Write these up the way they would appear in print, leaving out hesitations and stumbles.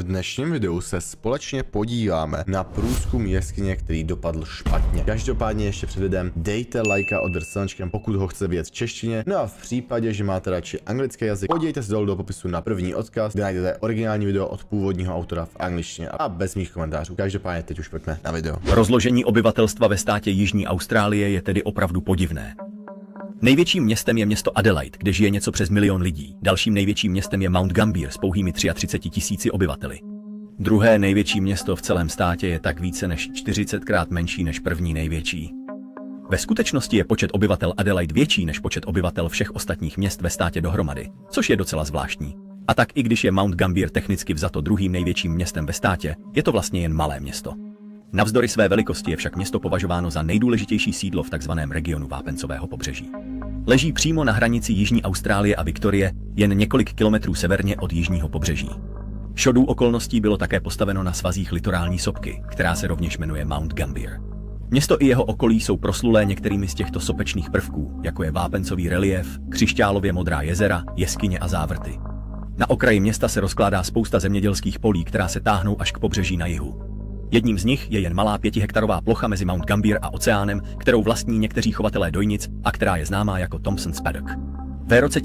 dnešním videu se společně podíváme na průzkum jeskyně, který dopadl špatně. Každopádně ještě před videem dejte like a odběr slnečkem, pokud ho chcete vidět v češtině. No a v případě, že máte radši anglický jazyk, podívejte se dolů do popisu na první odkaz, kde najdete originální video od původního autora v angličtině a bez mých komentářů. Každopádně teď už pojďme na video. Rozložení obyvatelstva ve státě Jižní Austrálie je tedy opravdu podivné. Největším městem je město Adelaide, kde žije něco přes 1 milion lidí. Dalším největším městem je Mount Gambier s pouhými 33 000 obyvateli. Druhé největší město v celém státě je tak více než 40krát menší než první největší. Ve skutečnosti je počet obyvatel Adelaide větší než počet obyvatel všech ostatních měst ve státě dohromady, což je docela zvláštní. A tak i když je Mount Gambier technicky vzato druhým největším městem ve státě, je to vlastně jen malé město. Navzdory své velikosti je však město považováno za nejdůležitější sídlo v takzvaném regionu vápencového pobřeží. Leží přímo na hranici Jižní Austrálie a Viktorie, jen několik kilometrů severně od jižního pobřeží. Shodou okolností bylo také postaveno na svazích litorální sopky, která se rovněž jmenuje Mount Gambier. Město i jeho okolí jsou proslulé některými z těchto sopečných prvků, jako je vápencový reliéf, křišťálově modrá jezera, jeskyně a závrty. Na okraji města se rozkládá spousta zemědělských polí, která se táhnou až k pobřeží na jihu. Jedním z nich je jen malá 5hektarová plocha mezi Mount Gambier a oceánem, kterou vlastní někteří chovatelé dojnic a která je známá jako Thompson's Paddock. Ve roce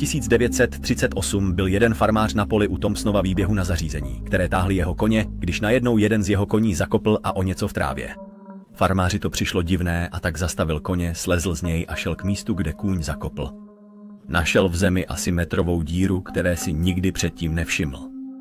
1938 byl jeden farmář na poli u Thompsonova výběhu na zařízení, které táhly jeho koně, když najednou jeden z jeho koní zakopl a o něco v trávě. Farmáři to přišlo divné a tak zastavil koně, slezl z něj a šel k místu, kde kůň zakopl. Našel v zemi asi metrovou díru, které si nikdy předtím nevšiml.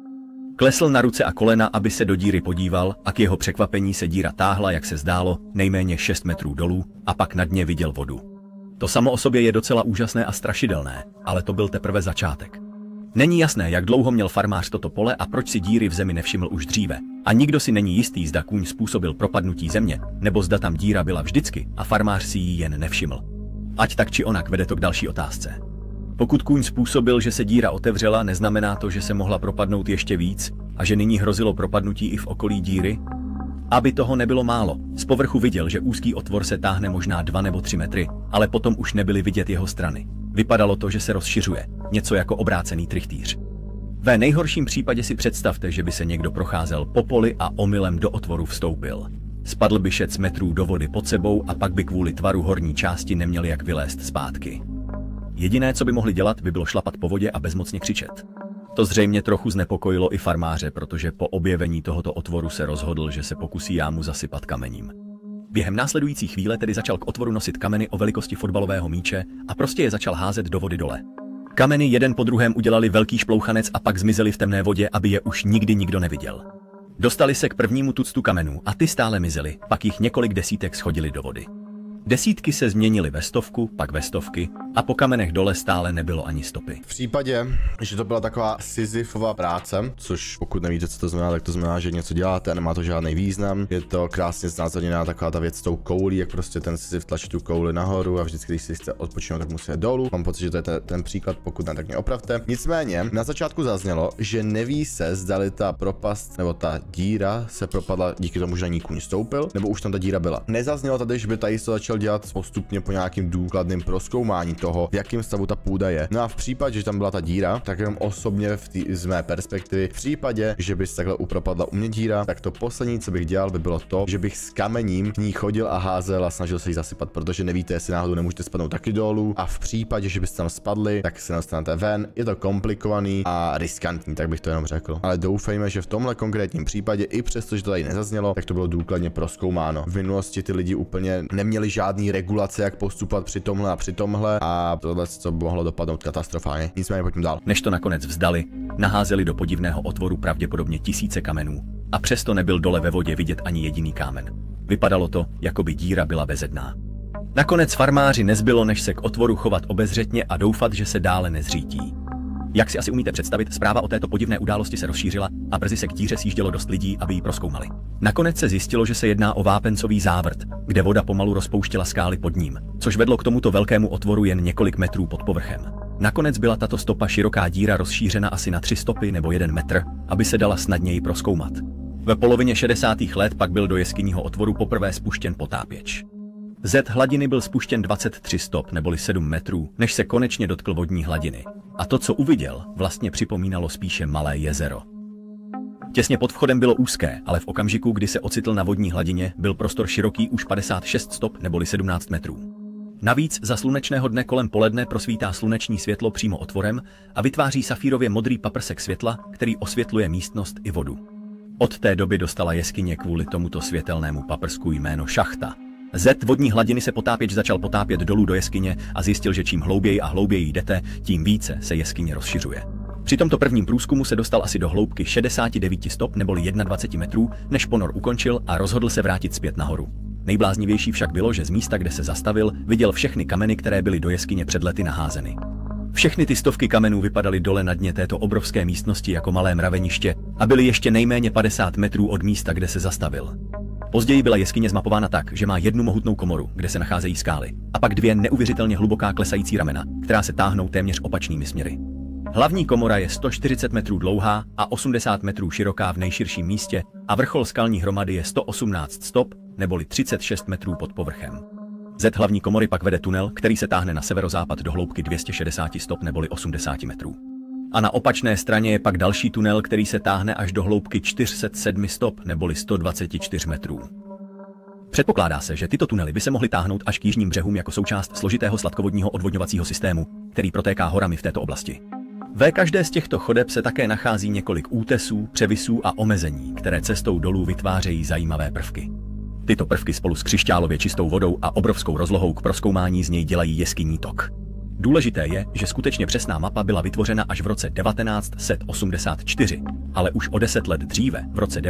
Klesl na ruce a kolena, aby se do díry podíval, a k jeho překvapení se díra táhla, jak se zdálo, nejméně 6 metrů dolů a pak na dně viděl vodu. To samo o sobě je docela úžasné a strašidelné, ale to byl teprve začátek. Není jasné, jak dlouho měl farmář toto pole a proč si díry v zemi nevšiml už dříve. A nikdo si není jistý, zda kůň způsobil propadnutí země, nebo zda tam díra byla vždycky a farmář si ji jen nevšiml. Ať tak či onak, vede to k další otázce. Pokud kůň způsobil, že se díra otevřela, neznamená to, že se mohla propadnout ještě víc a že nyní hrozilo propadnutí i v okolí díry? Aby toho nebylo málo, z povrchu viděl, že úzký otvor se táhne možná 2 nebo 3 metry, ale potom už nebyly vidět jeho strany. Vypadalo to, že se rozšiřuje, něco jako obrácený trichtýř. Ve nejhorším případě si představte, že by se někdo procházel po poli a omylem do otvoru vstoupil. Spadl by 6 metrů do vody pod sebou a pak by kvůli tvaru horní části neměl jak vylézt zpátky. Jediné, co by mohli dělat, by bylo šlapat po vodě a bezmocně křičet. To zřejmě trochu znepokojilo i farmáře, protože po objevení tohoto otvoru se rozhodl, že se pokusí jámu zasypat kamením. Během následující chvíle tedy začal k otvoru nosit kameny o velikosti fotbalového míče a prostě je začal házet do vody dole. Kameny jeden po druhém udělali velký šplouchanec a pak zmizely v temné vodě, aby je už nikdy nikdo neviděl. Dostali se k prvnímu tuctu kamenů a ty stále mizely, pak jich několik desítek shodili do vody. Desítky se změnily ve stovku, pak ve stovky a po kamenech dole stále nebylo ani stopy. V případě, že to byla taková Sisyfova práce, což pokud nevíte, co to znamená, tak to znamená, že něco děláte a nemá to žádný význam. Je to krásně znázorněná taková ta věc s tou koulí, jak prostě ten Sisyf tlačí tu kouli nahoru a vždycky, když si chce odpočinout, tak musí jít dolů. Mám pocit, že to je ten příklad, pokud ne, tak mě opravte. Nicméně, na začátku zaznělo, že neví se, zdali ta propast nebo ta díra se propadla díky tomu, že na ní kůň stoupil, nebo už tam ta díra byla. Nezaznělo tady, že by tady to začal dělat postupně po nějakým důkladným prozkoumání toho, v jakém stavu ta půda je. No a v případě, že tam byla ta díra, tak jenom osobně z mé perspektivy, v případě, že by se takhle upropadla u mě díra, tak to poslední, co bych dělal, by bylo to, že bych s kamením k ní chodil a házel a snažil se ji zasypat, protože nevíte, jestli náhodou nemůžete spadnout taky dolů. A v případě, že byste tam spadli, tak se dostanete ven. Je to komplikovaný a riskantní, tak bych to jenom řekl. Ale doufejme, že v tomhle konkrétním případě, i přesto, že to tady nezaznělo, tak to bylo důkladně prozkoumáno. V minulosti ty lidi úplně neměli žádný regulace, jak postupovat při tomhle a tohle, co by mohlo dopadnout katastrofálně. Nicméně pojďme dál. Než to nakonec vzdali, naházeli do podivného otvoru pravděpodobně tisíce kamenů a přesto nebyl dole ve vodě vidět ani jediný kámen. Vypadalo to, jako by díra byla bezedná. Nakonec farmáři nezbylo, než se k otvoru chovat obezřetně a doufat, že se dále nezřítí. Jak si asi umíte představit, zpráva o této podivné události se rozšířila a brzy se k díře sjíždělo dost lidí, aby ji prozkoumali. Nakonec se zjistilo, že se jedná o vápencový závrt, kde voda pomalu rozpouštěla skály pod ním, což vedlo k tomuto velkému otvoru jen několik metrů pod povrchem. Nakonec byla tato stopa široká díra rozšířena asi na 3 stopy nebo 1 metr, aby se dala snadněji prozkoumat. Ve polovině 60. let pak byl do jeskyního otvoru poprvé spuštěn potápěč. Z hladiny byl spuštěn 23 stop neboli 7 metrů, než se konečně dotkl vodní hladiny. A to, co uviděl, vlastně připomínalo spíše malé jezero. Těsně pod vchodem bylo úzké, ale v okamžiku, kdy se ocitl na vodní hladině, byl prostor široký už 56 stop neboli 17 metrů. Navíc za slunečného dne kolem poledne prosvítá sluneční světlo přímo otvorem a vytváří safírově modrý paprsek světla, který osvětluje místnost i vodu. Od té doby dostala jeskyně kvůli tomuto světelnému paprsku jméno šachta. Z vodní hladiny se potápěč začal potápět dolů do jeskyně a zjistil, že čím hlouběji a hlouběji jdete, tím více se jeskyně rozšiřuje. Při tomto prvním průzkumu se dostal asi do hloubky 69 stop neboli 21 metrů, než ponor ukončil a rozhodl se vrátit zpět nahoru. Nejbláznivější však bylo, že z místa, kde se zastavil, viděl všechny kameny, které byly do jeskyně před lety naházeny. Všechny ty stovky kamenů vypadaly dole na dně této obrovské místnosti jako malé mraveniště a byly ještě nejméně 50 metrů od místa, kde se zastavil. Později byla jeskyně zmapována tak, že má jednu mohutnou komoru, kde se nacházejí skály, a pak dvě neuvěřitelně hluboká klesající ramena, která se táhnou téměř opačnými směry. Hlavní komora je 140 metrů dlouhá a 80 metrů široká v nejširším místě a vrchol skalní hromady je 118 stop neboli 36 metrů pod povrchem. Z hlavní komory pak vede tunel, který se táhne na severozápad do hloubky 260 stop neboli 80 metrů. A na opačné straně je pak další tunel, který se táhne až do hloubky 407 stop neboli 124 metrů. Předpokládá se, že tyto tunely by se mohly táhnout až k jižním břehům jako součást složitého sladkovodního odvodňovacího systému, který protéká horami v této oblasti. Ve každé z těchto chodeb se také nachází několik útesů, převisů a omezení, které cestou dolů vytvářejí zajímavé prvky. Tyto prvky spolu s křišťálově čistou vodou a obrovskou rozlohou k prozkoumání z něj dělají jeskyní tok. Důležité je, že skutečně přesná mapa byla vytvořena až v roce 1984, ale už o 10 let dříve, v roce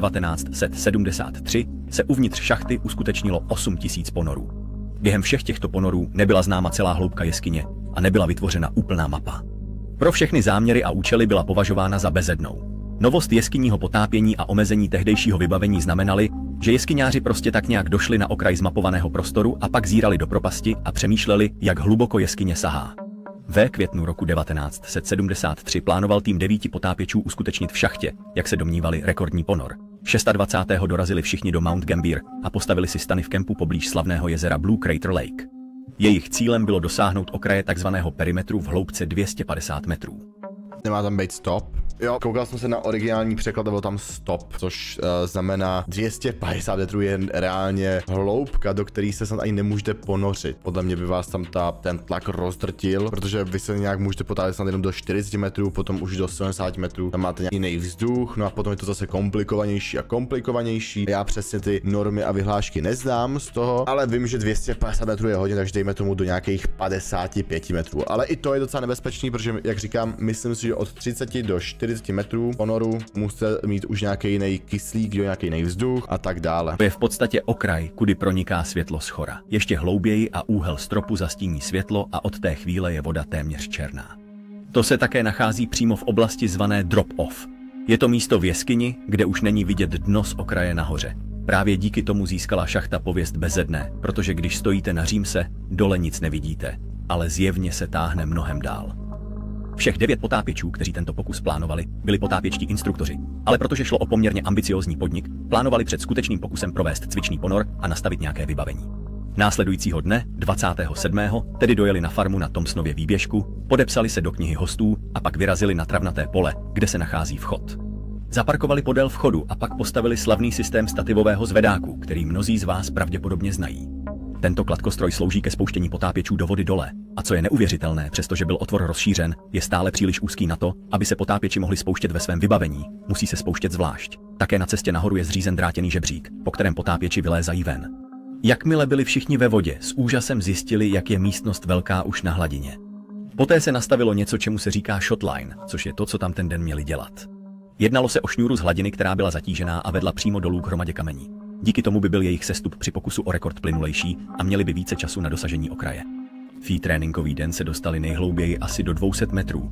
1973, se uvnitř šachty uskutečnilo 8000 ponorů. Během všech těchto ponorů nebyla známa celá hloubka jeskyně a nebyla vytvořena úplná mapa. Pro všechny záměry a účely byla považována za bezednou. Novost jeskyního potápění a omezení tehdejšího vybavení znamenaly, že jeskyňáři prostě tak nějak došli na okraj zmapovaného prostoru a pak zírali do propasti a přemýšleli, jak hluboko jeskyně sahá. Ve květnu roku 1973 plánoval tým 9 potápěčů uskutečnit v šachtě, jak se domnívali, rekordní ponor. 26. dorazili všichni do Mount Gambier a postavili si stany v kempu poblíž slavného jezera Blue Crater Lake. Jejich cílem bylo dosáhnout okraje takzvaného perimetru v hloubce 250 metrů. Nemá tam být stop? Jo, koukal jsem se na originální překlad a byl tam stop, což znamená 250 metrů je reálně hloubka, do které se snad ani nemůžete ponořit. Podle mě by vás tam ten tlak rozdrtil, protože vy se nějak můžete potápět snad jenom do 40 metrů, potom už do 70 metrů, tam máte jiný vzduch, no a potom je to zase komplikovanější a komplikovanější. Já přesně ty normy a vyhlášky neznám z toho, ale vím, že 250 metrů je hodně, takže dejme tomu do nějakých 55 metrů. Ale i to je docela nebezpečný, protože, jak říkám, myslím si, že od 30 do 40 metrů ponoru musíte mít už nějaký jiný kyslík, nějaký jiný vzduch a tak dále. To je v podstatě okraj, kudy proniká světlo z chora. Ještě hlouběji a úhel stropu zastíní světlo a od té chvíle je voda téměř černá. To se také nachází přímo v oblasti zvané drop-off. Je to místo v jeskyni, kde už není vidět dno z okraje nahoře. Právě díky tomu získala šachta pověst bezedné, protože když stojíte na římse, dole nic nevidíte, ale zjevně se táhne mnohem dál. Všech 9 potápěčů, kteří tento pokus plánovali, byli potápěčtí instruktoři, ale protože šlo o poměrně ambiciózní podnik, plánovali před skutečným pokusem provést cvičný ponor a nastavit nějaké vybavení. Následujícího dne, 27., tedy dojeli na farmu na Thompsonově výběžku, podepsali se do knihy hostů a pak vyrazili na travnaté pole, kde se nachází vchod. Zaparkovali podél vchodu a pak postavili slavný systém stativového zvedáku, který mnozí z vás pravděpodobně znají. Tento kladkostroj slouží ke spouštění potápěčů do vody dole, a co je neuvěřitelné, přestože byl otvor rozšířen, je stále příliš úzký na to, aby se potápěči mohli spouštět ve svém vybavení, musí se spouštět zvlášť. Také na cestě nahoru je zřízen drátěný žebřík, po kterém potápěči vylézají ven. Jakmile byli všichni ve vodě, s úžasem zjistili, jak je místnost velká už na hladině. Poté se nastavilo něco, čemu se říká shotline, což je to, co tam ten den měli dělat. Jednalo se o šňůru z hladiny, která byla zatížená a vedla přímo dolů k hromadě kamení. Díky tomu by byl jejich sestup při pokusu o rekord plynulejší a měli by více času na dosažení okraje. Fí tréninkový den se dostali nejhlouběji asi do 200 metrů.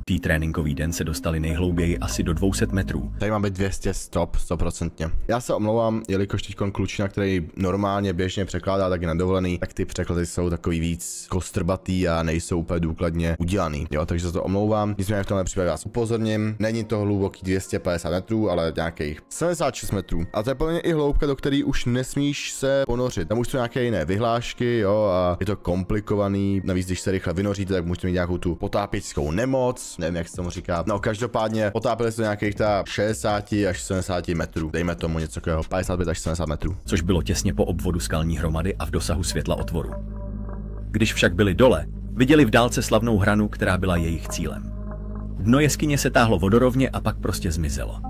Tady má být 200 stop, 100%. Já se omlouvám, jelikož teďkon klučina, který normálně běžně překládá taky na dovolený, tak ty překlady jsou takový víc kostrbatý a nejsou úplně důkladně udělaný. Jo, takže za to omlouvám. Nicméně v tomhle případě vás upozorním. Není to hluboký 250 metrů, ale nějakých 76 metrů. A to je plně i hloubka, do které už nesmíš se ponořit. Tam už jsou nějaké jiné vyhlášky, jo, a je to komplikovaný. navíc, když se rychle vynoříte, tak můžete mít nějakou tu potápěčskou nemoc, nevím, jak se tomu říká. No, každopádně potápili se do nějakých 60 až 70 metrů, dejme tomu něco takového, 55 až 70 metrů. Což bylo těsně po obvodu skalní hromady a v dosahu světla otvoru. Když však byli dole, viděli v dálce slavnou hranu, která byla jejich cílem. Dno jeskyně se táhlo vodorovně a pak prostě zmizelo.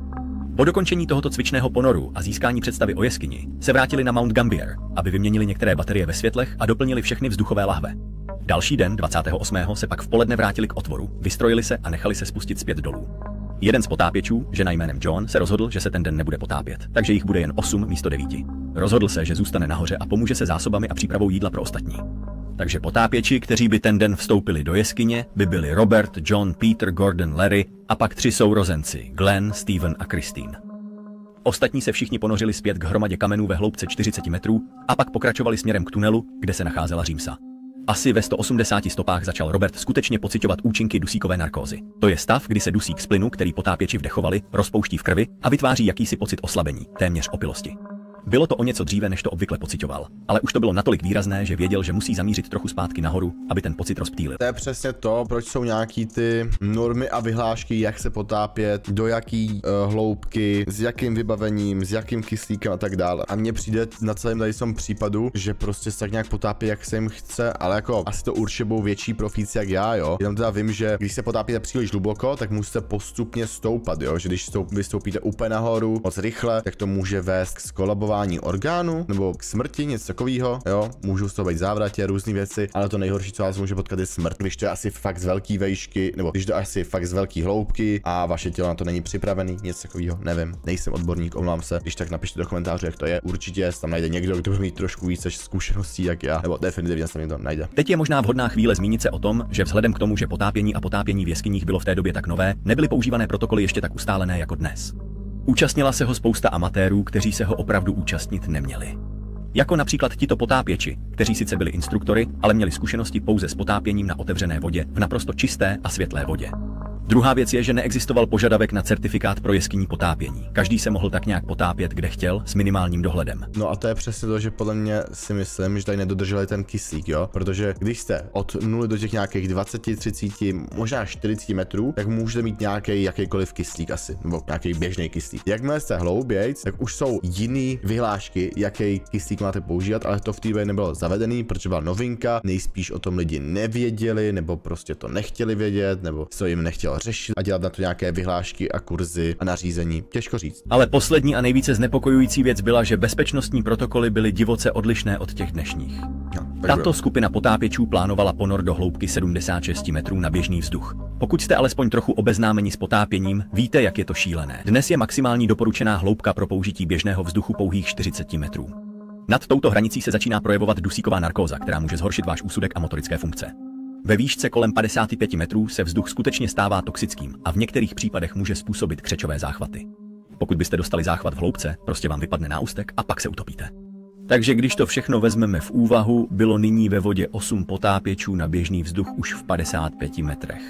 Po dokončení tohoto cvičného ponoru a získání představy o jeskyni se vrátili na Mount Gambier, aby vyměnili některé baterie ve světlech a doplnili všechny vzduchové lahve. Další den, 28. se pak v poledne vrátili k otvoru, vystrojili se a nechali se spustit zpět dolů. Jeden z potápěčů, žena jménem John, se rozhodl, že se ten den nebude potápět, takže jich bude jen 8 místo 9. Rozhodl se, že zůstane nahoře a pomůže se zásobami a přípravou jídla pro ostatní. Takže potápěči, kteří by ten den vstoupili do jeskyně, by byli Robert, John, Peter, Gordon, Larry a pak 3 sourozenci, Glenn, Steven a Christine. Ostatní se všichni ponořili zpět k hromadě kamenů ve hloubce 40 metrů a pak pokračovali směrem k tunelu, kde se nacházela římsa. Asi ve 180 stopách začal Robert skutečně pociťovat účinky dusíkové narkózy. To je stav, kdy se dusík z plynu, který potápěči vdechovali, rozpouští v krvi a vytváří jakýsi pocit oslabení, téměř opilosti. Bylo to o něco dříve, než to obvykle pociťoval, ale už to bylo natolik výrazné, že věděl, že musí zamířit trochu zpátky nahoru, aby ten pocit rozptýlil. To je přesně to, proč jsou nějaký ty normy a vyhlášky, jak se potápět, do jaký hloubky, s jakým vybavením, s jakým kyslíkem a tak dále. A mně přijde na celém tady som případu, že prostě se tak nějak potápí, jak se jim chce, ale jako asi to určitě budou větší profíci jak já, jo. Jenom teda vím, že když se potápíte příliš hluboko, tak musíte postupně stoupat, jo, že když vystoupíte úplně nahoru moc rychle, tak to může vést k skolabování orgánu nebo k smrti, něco takového, jo, můžou z toho být závratě, různé věci, ale to nejhorší, co vás může potkat, je smrt, když to je asi fakt z velký vejšky, nebo když to je asi fakt z velký hloubky a vaše tělo na to není připravený, něco takového, nevím, nejsem odborník, omlám se, když tak napište do komentářů, jak to je, určitě tam najde někdo, kdo bude mít trošku více zkušeností, jak já, nebo definitivně se to najde. Teď je možná vhodná chvíle zmínit se o tom, že vzhledem k tomu, že potápění a potápění v jeskyních bylo v té době tak nové, nebyly používané protokoly ještě tak ustálené jako dnes. Účastnila se ho spousta amatérů, kteří se ho opravdu účastnit neměli. Jako například tito potápěči, kteří sice byli instruktory, ale měli zkušenosti pouze s potápěním na otevřené vodě v naprosto čisté a světlé vodě. Druhá věc je, že neexistoval požadavek na certifikát pro jeskyní potápění. Každý se mohl tak nějak potápět, kde chtěl, s minimálním dohledem. No a to je přesně to, že podle mě si myslím, že tady nedodrželi ten kyslík, jo? Protože když jste od 0 do těch nějakých 20, 30, možná 40 metrů, tak můžete mít nějaký jakýkoliv kyslík asi, nebo nějaký běžný kyslík. Jakmile jste hloubějc, tak už jsou jiný vyhlášky, jaký kyslík máte používat, ale to v té době nebylo zavedený, protože byla novinka, nejspíš o tom lidi nevěděli, nebo prostě to nechtěli vědět, nebo se jim nechtělo řešit a dělat na to nějaké vyhlášky a kurzy a nařízení. Těžko říct. Ale poslední a nejvíce znepokojující věc byla, že bezpečnostní protokoly byly divoce odlišné od těch dnešních. Tato skupina potápěčů plánovala ponor do hloubky 76 metrů na běžný vzduch. Pokud jste alespoň trochu obeznámeni s potápěním, víte, jak je to šílené. Dnes je maximální doporučená hloubka pro použití běžného vzduchu pouhých 40 metrů. Nad touto hranicí se začíná projevovat dusíková narkóza, která může zhoršit váš úsudek a motorické funkce. Ve výšce kolem 55 metrů se vzduch skutečně stává toxickým a v některých případech může způsobit křečové záchvaty. Pokud byste dostali záchvat v hloubce, prostě vám vypadne náustek a pak se utopíte. Takže když to všechno vezmeme v úvahu, bylo nyní ve vodě 8 potápěčů na běžný vzduch už v 55 metrech.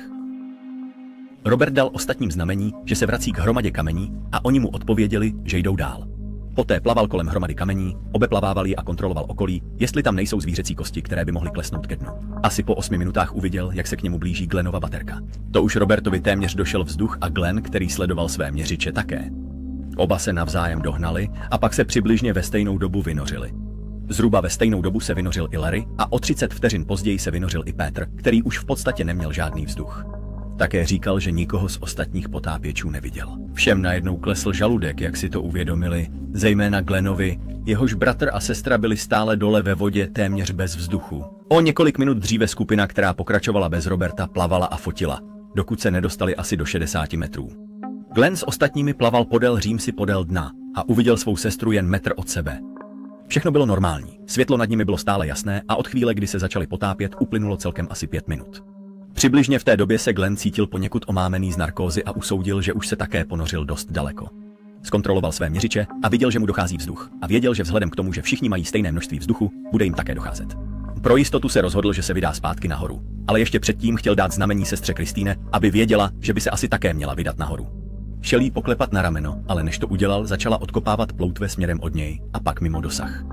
Robert dal ostatním znamení, že se vrací k hromadě kamení a oni mu odpověděli, že jdou dál. Poté plaval kolem hromady kamení, obeplavával ji a kontroloval okolí, jestli tam nejsou zvířecí kosti, které by mohly klesnout ke dnu. Asi po 8 minutách uviděl, jak se k němu blíží Glennova baterka. To už Robertovi téměř došel vzduch a Glenn, který sledoval své měřiče, také. Oba se navzájem dohnali a pak se přibližně ve stejnou dobu vynořili. Zhruba ve stejnou dobu se vynořil i Larry a o 30 vteřin později se vynořil i Peter, který už v podstatě neměl žádný vzduch. Také říkal, že nikoho z ostatních potápěčů neviděl. Všem najednou klesl žaludek, jak si to uvědomili, zejména Glennovi, jehož bratr a sestra byli stále dole ve vodě téměř bez vzduchu. O několik minut dříve skupina, která pokračovala bez Roberta, plavala a fotila, dokud se nedostali asi do 60 metrů. Glenn s ostatními plaval podél římsy podél dna a uviděl svou sestru jen metr od sebe. Všechno bylo normální, světlo nad nimi bylo stále jasné a od chvíle, kdy se začali potápět, uplynulo celkem asi 5 minut. Přibližně v té době se Glenn cítil poněkud omámený z narkózy a usoudil, že už se také ponořil dost daleko. Zkontroloval své měřiče a viděl, že mu dochází vzduch a věděl, že vzhledem k tomu, že všichni mají stejné množství vzduchu, bude jim také docházet. Pro jistotu se rozhodl, že se vydá zpátky nahoru, ale ještě předtím chtěl dát znamení sestře Kristýne, aby věděla, že by se asi také měla vydat nahoru. Šel jí poklepat na rameno, ale než to udělal, začala odkopávat ploutve směrem od něj a pak mimo dosah.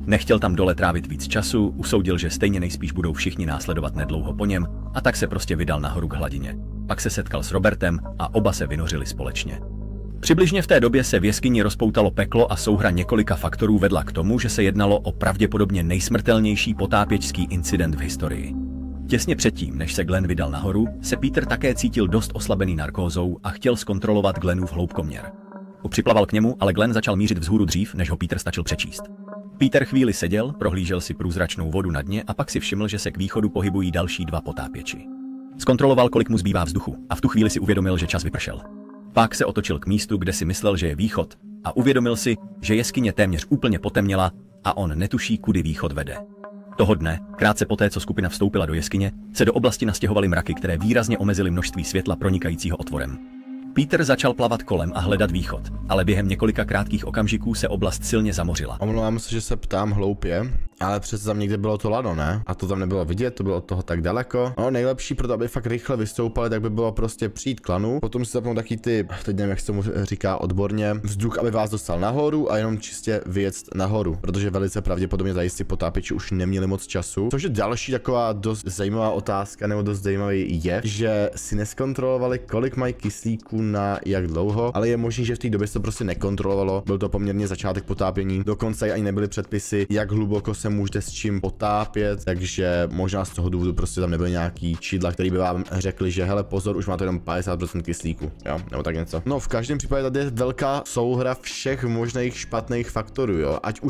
Nechtěl tam dole trávit víc času, usoudil, že stejně nejspíš budou všichni následovat nedlouho po něm, a tak se prostě vydal nahoru k hladině. Pak se setkal s Robertem a oba se vynořili společně. Přibližně v té době se v jeskyni rozpoutalo peklo a souhra několika faktorů vedla k tomu, že se jednalo o pravděpodobně nejsmrtelnější potápěčský incident v historii. Těsně předtím, než se Glenn vydal nahoru, se Peter také cítil dost oslabený narkózou a chtěl zkontrolovat Glennův hloubkoměr. Připlaval k němu, ale Glenn začal mířit vzhůru dřív, než ho Peter stačil přečíst. Peter chvíli seděl, prohlížel si průzračnou vodu na dně a pak si všiml, že se k východu pohybují další dva potápěči. Zkontroloval, kolik mu zbývá vzduchu, a v tu chvíli si uvědomil, že čas vypršel. Pak se otočil k místu, kde si myslel, že je východ, a uvědomil si, že jeskyně téměř úplně potemněla a on netuší, kudy východ vede. Toho dne, krátce poté, co skupina vstoupila do jeskyně, se do oblasti nastěhovaly mraky, které výrazně omezily množství světla pronikajícího otvorem. Peter začal plavat kolem a hledat východ, ale během několika krátkých okamžiků se oblast silně zamořila. Omlouvám se, že se ptám hloupě, ale přece tam někde bylo to lano, ne? A to tam nebylo vidět, to bylo od toho tak daleko. No, nejlepší pro to, aby fakt rychle vystoupali, tak by bylo prostě přijít k lanu, potom si zapnout taky ty, teď nevím, jak se tomu říká odborně, vzduch, aby vás dostal nahoru a jenom čistě vyjet nahoru, protože velice pravděpodobně zajistí potápěči už neměli moc času. Což je další taková dost zajímavá otázka, nebo dost zajímavý je, že si neskontrolovali, kolik mají kyslíku na jak dlouho, ale je možné, že v té době se to prostě nekontrolovalo. Byl to poměrně začátek potápění, dokonce ani nebyly předpisy, jak hluboko se můžete s čím potápět, takže možná z toho důvodu prostě tam nebyly nějaký čidla, který by vám řekli, že hele pozor, už máte jenom 50% kyslíku, jo, nebo tak něco. No, v každém případě tady je velká souhra všech možných špatných faktorů, jo, ať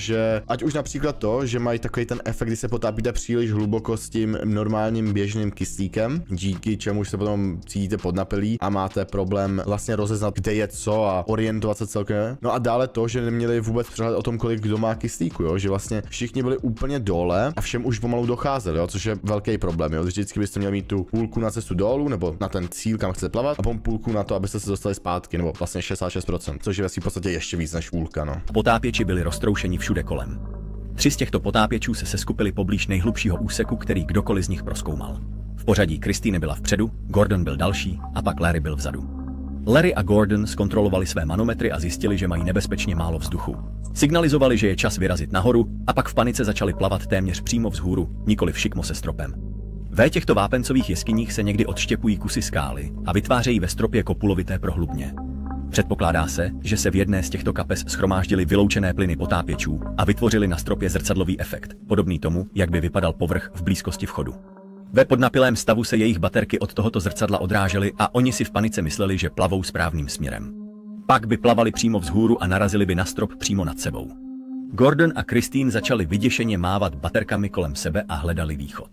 už například to, že mají takový ten efekt, kdy se potápíte příliš hluboko s tím normálním běžným kyslíkem, díky čemu se potom cítíte podnapilí a máte problém vlastně rozeznat, kde je co a orientovat se celkem. No a dále to, že neměli vůbec přehled o tom, kolik kdo má kyslíku, jo, že vlastně všichni byli úplně dole a všem už pomalu docházeli, jo, což je velký problém, jo. Vždycky byste měli mít tu půlku na cestu dolů nebo na ten cíl, kam chcete plavat, a potom půlku na to, abyste se dostali zpátky, nebo vlastně 66%, což je v podstatě ještě víc než půlka, no. Potápěči byli roztroušeni všude kolem. 3 z těchto potápěčů se seskupili poblíž nejhlubšího úseku, který kdokoliv z nich prozkoumal. V pořadí Christine byla vpředu, Gordon byl další a pak Larry byl vzadu. Larry a Gordon zkontrolovali své manometry a zjistili, že mají nebezpečně málo vzduchu. Signalizovali, že je čas vyrazit nahoru, a pak v panice začali plavat téměř přímo vzhůru, nikoliv šikmo se stropem. Ve těchto vápencových jeskyních se někdy odštěpují kusy skály a vytvářejí ve stropě kopulovité prohlubně. Předpokládá se, že se v jedné z těchto kapes shromáždily vyloučené plyny potápěčů a vytvořili na stropě zrcadlový efekt, podobný tomu, jak by vypadal povrch v blízkosti vchodu. Ve podnapilém stavu se jejich baterky od tohoto zrcadla odrážely a oni si v panice mysleli, že plavou správným směrem. Pak by plavali přímo vzhůru a narazili by na strop přímo nad sebou. Gordon a Christine začali vyděšeně mávat baterkami kolem sebe a hledali východ.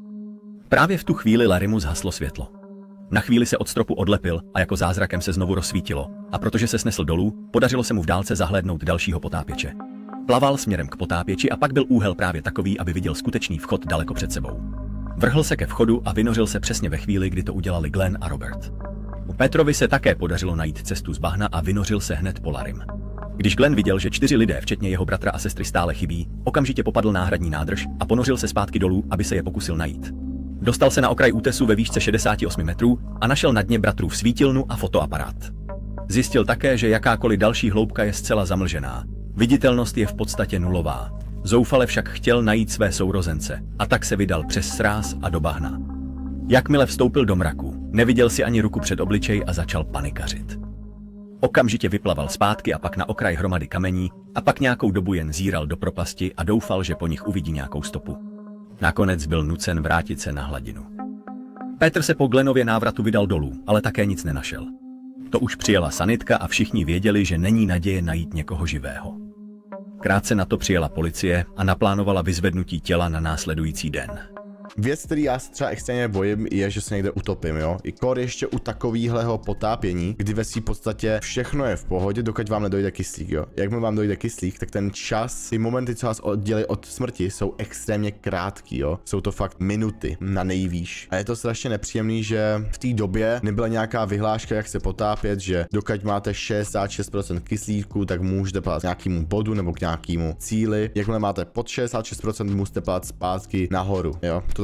Právě v tu chvíli Larrymu zhaslo světlo. Na chvíli se od stropu odlepil a jako zázrakem se znovu rozsvítilo, a protože se snesl dolů, podařilo se mu v dálce zahlédnout dalšího potápěče. Plaval směrem k potápěči a pak byl úhel právě takový, aby viděl skutečný vchod daleko před sebou. Vrhl se ke vchodu a vynořil se přesně ve chvíli, kdy to udělali Glenn a Robert. Petrovi se také podařilo najít cestu z bahna a vynořil se hned po Larrym. Když Glenn viděl, že 4 lidé, včetně jeho bratra a sestry, stále chybí, okamžitě popadl náhradní nádrž a ponořil se zpátky dolů, aby se je pokusil najít. Dostal se na okraj útesu ve výšce 68 metrů a našel na dně bratrův svítilnu a fotoaparát. Zjistil také, že jakákoliv další hloubka je zcela zamlžená. Viditelnost je v podstatě nulová. Zoufale však chtěl najít své sourozence a tak se vydal přes sráz a do bahna. Jakmile vstoupil do mraku, neviděl si ani ruku před obličej a začal panikařit. Okamžitě vyplaval zpátky a pak na okraj hromady kamení a pak nějakou dobu jen zíral do propasti a doufal, že po nich uvidí nějakou stopu. Nakonec byl nucen vrátit se na hladinu. Petr se po Glennově návratu vydal dolů, ale také nic nenašel. To už přijela sanitka a všichni věděli, že není naděje najít někoho živého. Krátce na to přijela policie a naplánovala vyzvednutí těla na následující den. Věc, který já se třeba extrémně bojím, je, že se někde utopím, jo. I kor ještě u takovýhleho potápění, kdy ve svý podstatě všechno je v pohodě, dokud vám nedojde kyslík, jo. Jakmile vám dojde kyslík, tak ten čas, ty momenty, co vás oddělí od smrti, jsou extrémně krátký, jo. Jsou to fakt minuty na nejvýš. A je to strašně nepříjemný, že v té době nebyla nějaká vyhláška, jak se potápět, že dokud máte 66% kyslíku, tak můžete plavat k nějakému bodu nebo k nějakému cíli. Jakmile máte pod 66%, musíte plavat zpátky nahoru, jo. To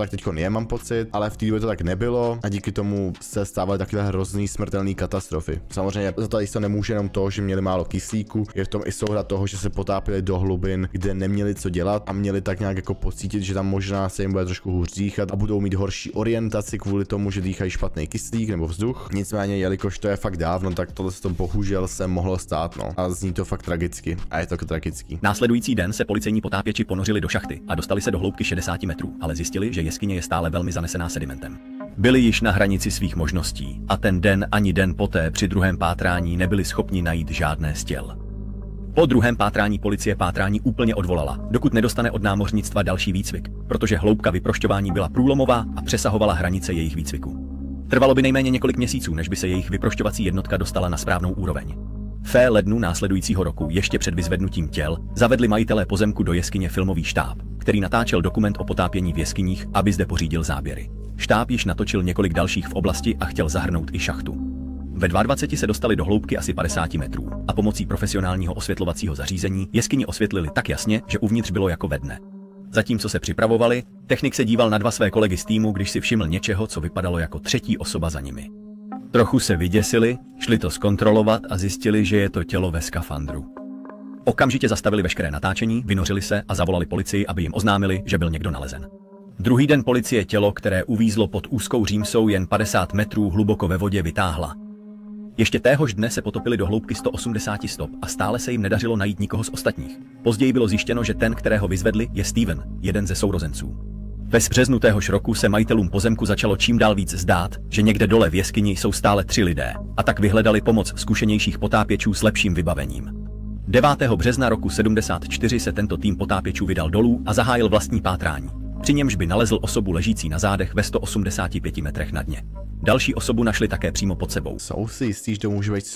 tak teďko je, mám pocit, ale v té době to tak nebylo a díky tomu se stávaly takové hrozný smrtelné katastrofy. Samozřejmě za to to nemůže jenom to, že měli málo kyslíku, je v tom i souhra toho, že se potápěli do hlubin, kde neměli co dělat a měli tak nějak jako pocítit, že tam možná se jim bude trošku hůř dýchat a budou mít horší orientaci kvůli tomu, že dýchají špatný kyslík nebo vzduch. Nicméně, jelikož to je fakt dávno, tak tohle se to bohužel se mohlo stát, no. A zní to fakt tragicky. A je to tragický. Následující den se policejní potápěči ponořili do šachty a dostali se do hloubky 60 metrů, ale zjistili, že jeskyně je stále velmi zanesená sedimentem. Byli již na hranici svých možností a ten den ani den poté při druhém pátrání nebyli schopni najít žádné z těl. Po druhém pátrání policie pátrání úplně odvolala, dokud nedostane od námořnictva další výcvik, protože hloubka vyprošťování byla průlomová a přesahovala hranice jejich výcviku. Trvalo by nejméně několik měsíců, než by se jejich vyprošťovací jednotka dostala na správnou úroveň. V lednu následujícího roku, ještě před vyzvednutím těl, zavedli majitelé pozemku do jeskyně filmový štáb, který natáčel dokument o potápění v jeskyních, aby zde pořídil záběry. Štáb již natočil několik dalších v oblasti a chtěl zahrnout i šachtu. Ve 22 se dostali do hloubky asi 50 metrů a pomocí profesionálního osvětlovacího zařízení jeskyni osvětlili tak jasně, že uvnitř bylo jako ve dne. Zatímco se připravovali, technik se díval na dva své kolegy z týmu, když si všiml něčeho, co vypadalo jako třetí osoba za nimi. Trochu se vyděsili, šli to zkontrolovat a zjistili, že je to tělo ve skafandru. Okamžitě zastavili veškeré natáčení, vynořili se a zavolali policii, aby jim oznámili, že byl někdo nalezen. Druhý den policie tělo, které uvízlo pod úzkou římsou jen 50 metrů hluboko ve vodě, vytáhla. Ještě téhož dne se potopili do hloubky 180 stop a stále se jim nedařilo najít nikoho z ostatních. Později bylo zjištěno, že ten, kterého vyzvedli, je Steven, jeden ze sourozenců. Ve březnu téhož roku se majitelům pozemku začalo čím dál víc zdát, že někde dole v jeskyni jsou stále 3 lidé, a tak vyhledali pomoc zkušenějších potápěčů s lepším vybavením. 9. března roku 74 se tento tým potápěčů vydal dolů a zahájil vlastní pátrání. Při němž by nalezl osobu ležící na zádech ve 185 metrech na dně. Další osobu našli také přímo pod sebou. Jsou si jistí, že to může být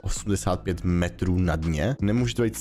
185 metrů na dně? Nemůže to být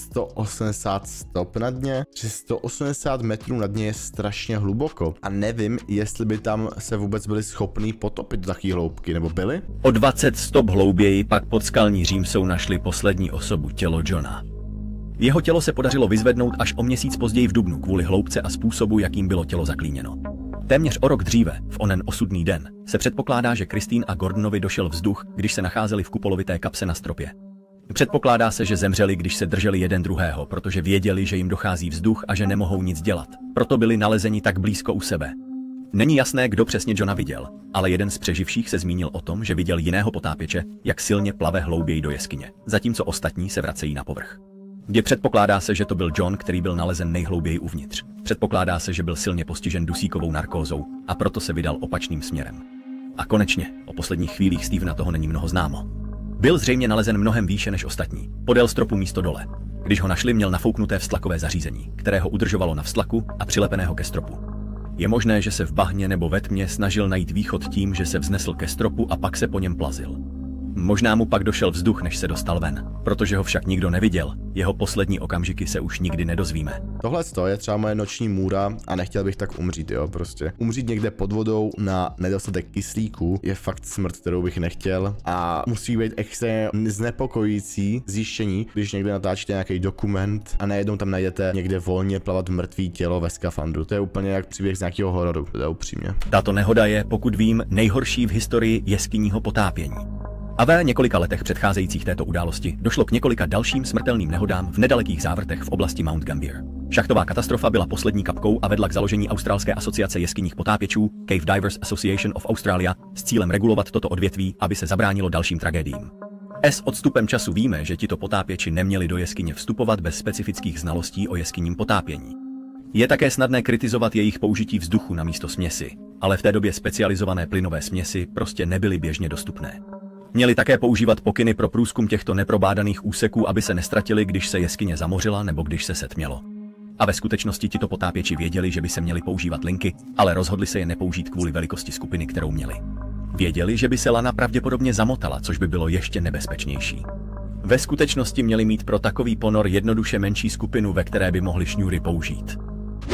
180 stop na dně? Že 180 metrů na dně je strašně hluboko. A nevím, jestli by tam se vůbec byli schopní potopit do takové hloubky, nebo byli? O 20 stop hlouběji pak pod skalní římsou našli poslední osobu, tělo Johna. Jeho tělo se podařilo vyzvednout až o měsíc později v dubnu kvůli hloubce a způsobu, jakým bylo tělo zaklíněno. Téměř o rok dříve, v onen osudný den, se předpokládá, že Christine a Gordonovi došel vzduch, když se nacházeli v kupolovité kapse na stropě. Předpokládá se, že zemřeli, když se drželi jeden druhého, protože věděli, že jim dochází vzduch a že nemohou nic dělat. Proto byli nalezeni tak blízko u sebe. Není jasné, kdo přesně Johna viděl, ale jeden z přeživších se zmínil o tom, že viděl jiného potápěče, jak silně plave hlouběji do jeskyně, zatímco ostatní se vracejí na povrch. Předpokládá se, že to byl John, který byl nalezen nejhlouběji uvnitř. Předpokládá se, že byl silně postižen dusíkovou narkózou a proto se vydal opačným směrem. A konečně, o posledních chvílích Stevena toho není mnoho známo. Byl zřejmě nalezen mnohem výše než ostatní, podél stropu místo dole. Když ho našli, měl nafouknuté vztlakové zařízení, které ho udržovalo na vztlaku a přilepeného ke stropu. Je možné, že se v bahně nebo ve tmě snažil najít východ tím, že se vznesl ke stropu a pak se po něm plazil. Možná mu pak došel vzduch, než se dostal ven, protože ho však nikdo neviděl. Jeho poslední okamžiky se už nikdy nedozvíme. Tohle je třeba moje noční můra a nechtěl bych tak umřít, jo, prostě. Umřít někde pod vodou na nedostatek kyslíku je fakt smrt, kterou bych nechtěl a musí být extrémně znepokojící zjištění, když někde natáčíte nějaký dokument a najednou tam najdete někde volně plavat mrtvý tělo ve skafandru. To je úplně jak příběh z nějakého hororu, to je upřímně. Tato nehoda je, pokud vím, nejhorší v historii jeskyního potápění. A ve několika letech předcházejících této události došlo k několika dalším smrtelným nehodám v nedalekých závrtech v oblasti Mount Gambier. Šachtová katastrofa byla poslední kapkou a vedla k založení Australské asociace jeskyních potápěčů Cave Divers Association of Australia s cílem regulovat toto odvětví, aby se zabránilo dalším tragédiím. S odstupem času víme, že tito potápěči neměli do jeskyně vstupovat bez specifických znalostí o jeskyním potápění. Je také snadné kritizovat jejich použití vzduchu na místo směsi, ale v té době specializované plynové směsi prostě nebyly běžně dostupné. Měli také používat pokyny pro průzkum těchto neprobádaných úseků, aby se nestratili, když se jeskyně zamořila nebo když se setmělo. A ve skutečnosti tito potápěči věděli, že by se měli používat linky, ale rozhodli se je nepoužít kvůli velikosti skupiny, kterou měli. Věděli, že by se lana pravděpodobně zamotala, což by bylo ještě nebezpečnější. Ve skutečnosti měli mít pro takový ponor jednoduše menší skupinu, ve které by mohli šňůry použít.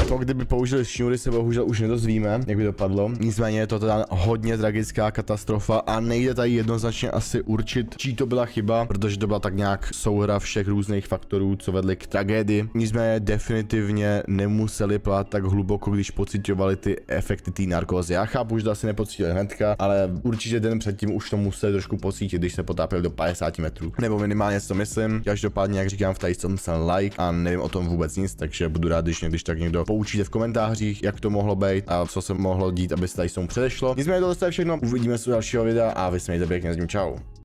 To, kdyby použili šňůry, se bohužel už nedozvíme, jak by dopadlo. Nicméně je to teda hodně tragická katastrofa a nejde tady jednoznačně asi určit, čí to byla chyba, protože to byla tak nějak souhra všech různých faktorů, co vedly k tragédii. Nicméně definitivně nemuseli plát tak hluboko, když pociťovali ty efekty té narkózy. Já chápu, že to asi nepocítili hnedka, ale určitě den předtím už to museli trošku pocítit, když se potápěli do 50 metrů. Nebo minimálně si to myslím. Každopádně, jak říkám, v tady jsem like a nevím o tom vůbec nic, takže budu rád, když tak někdo poučíte v komentářích, jak to mohlo být a co se mohlo dít, aby se tady s tomu předešlo. Nicméně tohle je všechno. Uvidíme se u dalšího videa a vy se mějte pěkně, čau.